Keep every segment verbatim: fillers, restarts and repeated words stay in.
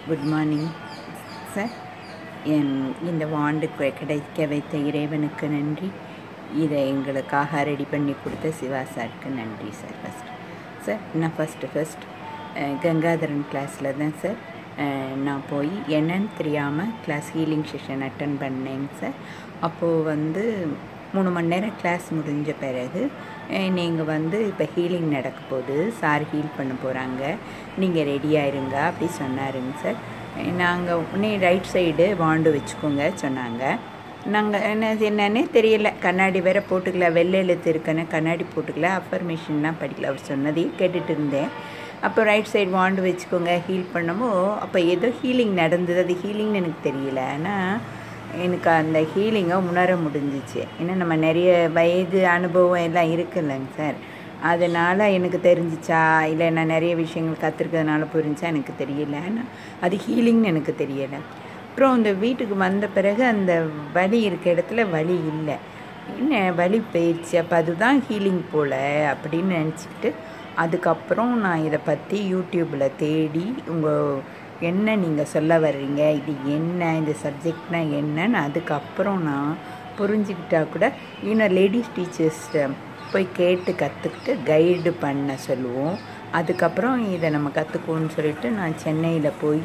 Good morning sir. என் இந்த வாண்டு கிடைக்க வைத்த இறைவனுக்கு நன்றி. இதை எங்களுக்காக ரெடி பண்ணி கொடுத்த சிவா சாருக்கு நன்றி சார். ஃபஸ்ட் சார் நான் ஃபஸ்ட்டு ஃபஸ்ட் கங்காதரன் கிளாஸில் தான் சார் நான் போய் என்னன்னு தெரியாமல் கிளாஸ் ஹீலிங் செஷன் அட்டன் பண்ணேங்க சார். அப்போது வந்து மூணு மணி நேரம் கிளாஸ் முடிஞ்ச பிறகு நீங்கள் வந்து இப்போ ஹீலிங் நடக்க போகுது, சார் ஹீல் பண்ண போகிறாங்க, நீங்கள் ரெடியாக இருங்க அப்படி சொன்னாருங்க சார். நாங்கள் உடனே ரைட் சைடு வாண்டு வச்சுக்கோங்க சொன்னாங்க. நாங்கள் என்ன என்னன்னே தெரியல, கண்ணாடி வேறு போட்டுக்கல, வெள்ளை எழுத்து இருக்குன்னு கண்ணாடி போட்டுக்கல, அஃபர்மேஷன்லாம் படிக்கல, அவர் சொன்னதையும் கேட்டுட்டு இருந்தேன். அப்போ ரைட் சைடு வாண்டு வச்சுக்கோங்க ஹீல் பண்ணமோ அப்போ ஏதோ ஹீலிங் நடந்தது. அது ஹீலிங்னு எனக்கு தெரியல, ஆனால் எனக்கு அந்த ஹீலிங்கை உணர முடிஞ்சிச்சு. ஏன்னா நம்ம நிறைய வயது அனுபவம் எல்லாம் இருக்குல்லங்க சார், அதனால் எனக்கு தெரிஞ்சிச்சா இல்லை நான் நிறைய விஷயங்கள் கற்றுருக்கிறதுனால புரிஞ்சா எனக்கு தெரியல, ஆனால் அது ஹீலிங்னு எனக்கு தெரியலை. அப்புறம் அந்த வீட்டுக்கு வந்த பிறகு அந்த வலி இருக்க இடத்துல வலி இல்லை, என்ன வலி போயிடுச்சு, அப்போ அதுதான் ஹீலிங் போல் அப்படின்னு நினச்சிக்கிட்டு அதுக்கப்புறம் நான் இதை பற்றி யூடியூப்பில் தேடி உங்கள் என்ன நீங்கள் சொல்ல வர்றீங்க, இது என்ன, இந்த சப்ஜெக்ட்னால் என்னன்னு அதுக்கப்புறம் நான் புரிஞ்சுக்கிட்டா கூட இன்னும் லேடிஸ் டீச்சர்ஸ்கிட்ட போய் கேட்டு கற்றுக்கிட்டு கைடு பண்ண சொல்லுவோம். அதுக்கப்புறம் இதை நம்ம கற்றுக்குவோன்னு சொல்லிட்டு நான் சென்னையில் போய்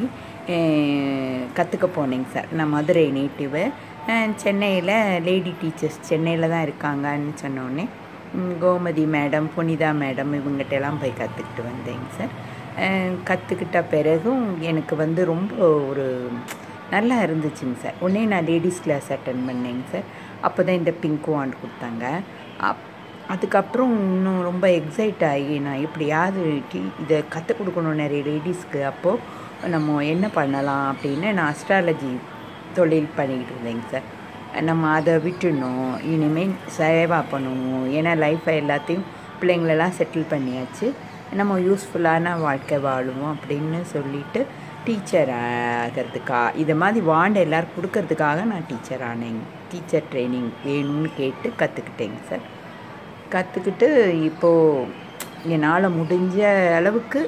கற்றுக்க போனேங்க சார். நான் மதுரை நேட்டிவு, சென்னையில் லேடி டீச்சர்ஸ் சென்னையில் தான் இருக்காங்கன்னு சொன்னோடனே கோமதி மேடம், புனிதா மேடம் இவங்ககிட்டலாம் போய் கற்றுக்கிட்டு வந்தேங்க சார். கற்றுக்கிட்ட பிறகும் எனக்கு வந்து ரொம்ப ஒரு நல்லா இருந்துச்சுங்க சார். உடனே நான் லேடிஸ் கிளாஸ் அட்டன் பண்ணேங்க சார். அப்போ தான் இந்த பிங்க் வாண்ட் கொடுத்தாங்க. அப் அதுக்கப்புறம் இன்னும் ரொம்ப எக்ஸைட் ஆகி நான் எப்படியாவது இதை கற்றுக் கொடுக்கணும் நிறைய லேடிஸ்க்கு. அப்போது நம்ம என்ன பண்ணலாம் அப்படின்னு நான் அஸ்ட்ராலஜி தொழில் பண்ணிக்கிட்டு இருந்தேங்க சார். நம்ம அதை விட்டுடணும், இனிமேல் சேவா பண்ணணும், ஏன்னா லைஃப்பை எல்லாத்தையும் பிள்ளைங்களெல்லாம் செட்டில் பண்ணியாச்சு, நம்ம யூஸ்ஃபுல்லான வாழ்க்கை வாழுவோம் அப்படின்னு சொல்லிவிட்டு டீச்சர் ஆகிறதுக்கா இது மாதிரி வாண்டை எல்லோரும் கொடுக்கறதுக்காக நான் டீச்சர் ஆனேங்க. டீச்சர் ட்ரைனிங் வேணும்னு கேட்டு கற்றுக்கிட்டேங்க சார். கற்றுக்கிட்டு இப்போது என்னால் முடிஞ்ச அளவுக்கு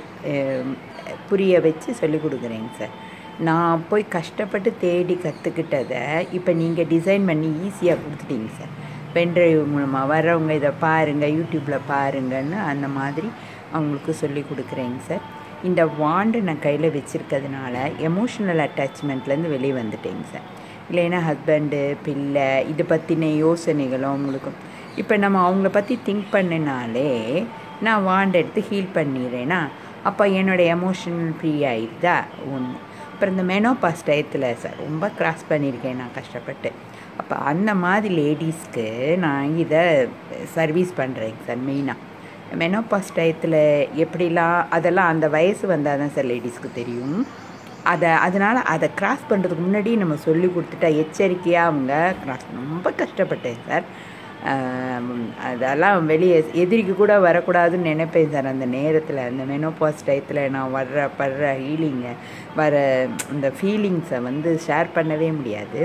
புரிய வச்சு சொல்லிக் கொடுக்குறேங்க சார். நான் போய் கஷ்டப்பட்டு தேடி கற்றுக்கிட்டதை இப்போ நீங்கள் டிசைன் பண்ணி ஈஸியாக கொடுத்துட்டீங்க சார். பென்ட்ரைவ் மூலமாக வர்றவங்க இதை பாருங்கள், யூடியூப்பில் பாருங்கன்னு அந்த மாதிரி அவங்களுக்கு சொல்லி கொடுக்குறேங்க சார். இந்த வாண்டு நான் கையில் வச்சுருக்கிறதுனால எமோஷ்னல் அட்டாச்மெண்ட்லேருந்து வெளியே வந்துட்டேங்க சார். இல்லைன்னா ஹஸ்பண்டு, பிள்ளை இதை பற்றின யோசனைகளும் அவங்களுக்கும் இப்போ நம்ம அவங்கள பற்றி திங்க் பண்ணினாலே நான் வாண்டை எடுத்து ஹீல் பண்ணிடுறேன்னா அப்போ என்னோடய எமோஷனல் ஃப்ரீ ஆகிடுதா ஒன்று. அப்புறம் இந்த மெனோபாஸ் டயத்தில் சார் ரொம்ப கிராஸ் பண்ணியிருக்கேன் நான் கஷ்டப்பட்டு. அப்போ அந்த மாதிரி லேடிஸ்க்கு நான் இதை சர்வீஸ் பண்ணுறேங்க சார். மெயினாக மெனோபாஸ் டயத்தில் எப்படிலாம் அதெல்லாம் அந்த வயசு வந்தால் தான் சார் லேடிஸ்க்கு தெரியும். அதை அதனால் அதை கிராஸ் பண்ணுறதுக்கு முன்னாடி நம்ம சொல்லி கொடுத்துட்டா எச்சரிக்கையாக அவங்க கிராஸ் ரொம்ப கஷ்டப்பட்டேன் சார். அதெல்லாம் வெளியே எதிரிக்கு கூட வரக்கூடாதுன்னு நினைப்பேன் சார். அந்த நேரத்தில் அந்த மெனோபாஸ் டயத்தில் நான் வர்ற படுற ஹீலிங்கை வர இந்த ஃபீலிங்ஸை வந்து ஷேர் பண்ணவே முடியாது.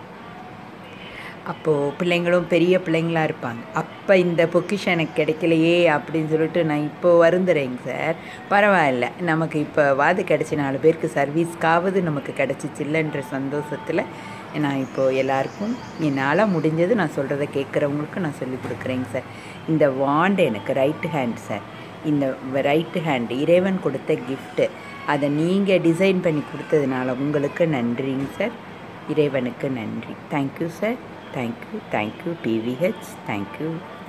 அப்போது பிள்ளைங்களும் பெரிய பிள்ளைங்களாக இருப்பாங்க. அப்போ இந்த பொக்கிஷன் எனக்கு கிடைக்கலையே அப்படின்னு சொல்லிட்டு நான் இப்போது வருந்துறேங்க சார். பரவாயில்ல, நமக்கு இப்போ வாது கிடச்சி நாலு பேருக்கு சர்வீஸ்க்காவது நமக்கு கிடச்சிச்சில்லன்ற சந்தோஷத்தில் நான் இப்போது எல்லாருக்கும் என்னால் முடிஞ்சது நான் சொல்கிறத கேட்குறவங்களுக்கு நான் சொல்லிக் கொடுக்குறேங்க சார். இந்த வாண்டு எனக்கு ரைட்டு ஹேண்ட் சார். இந்த ரைட்டு ஹேண்டு இறைவன் கொடுத்த கிஃப்ட்டு, அதை நீங்கள் டிசைன் பண்ணி கொடுத்ததுனால உங்களுக்கு நன்றிங்க சார். இறைவனுக்கு நன்றி. Thank you sir. Thank you thank you PVH. Thank you.